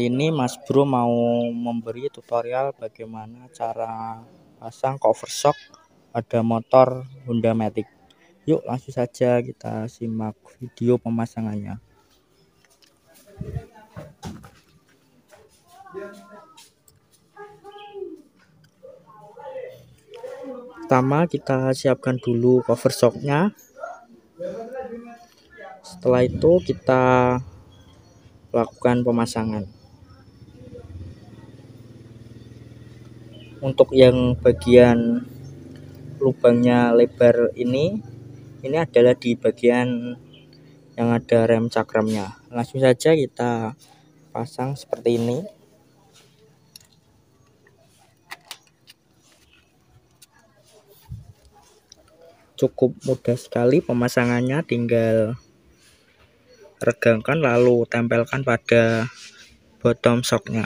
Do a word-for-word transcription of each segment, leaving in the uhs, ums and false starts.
Kali ini Mas Bro mau memberi tutorial bagaimana cara pasang cover shock pada motor Honda Matic. Yuk langsung saja kita simak video pemasangannya. Pertama kita siapkan dulu cover shocknya. Setelah itu kita lakukan pemasangan. Untuk yang bagian lubangnya lebar ini ini adalah di bagian yang ada rem cakramnya. Langsung saja kita pasang seperti ini. Cukup mudah sekali pemasangannya, tinggal regangkan lalu tempelkan pada bottom shocknya.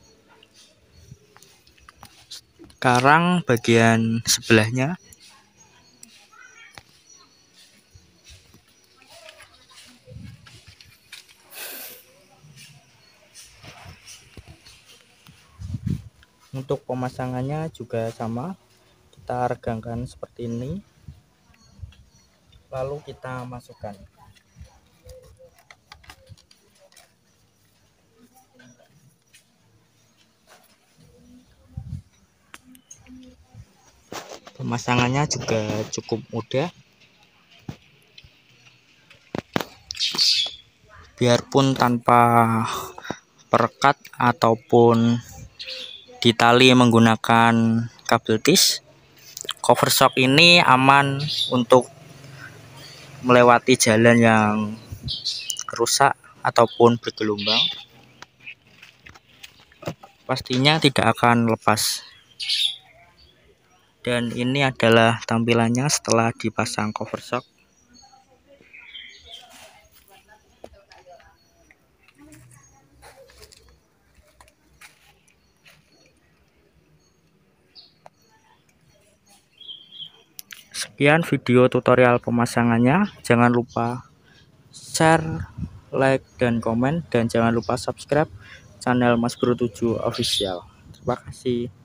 Sekarang bagian sebelahnya. Untuk pemasangannya juga sama, kita regangkan seperti ini, lalu kita masukkan. Pemasangannya juga cukup mudah, biarpun tanpa perekat ataupun ditali menggunakan kabel tis, cover shock ini aman untuk melewati jalan yang rusak ataupun bergelombang. Pastinya tidak akan lepas. Dan ini adalah tampilannya setelah dipasang cover shock. Sekian video tutorial pemasangannya. Jangan lupa share, like, dan komen, dan jangan lupa subscribe channel Mas Bro tujuh Official. Terima kasih.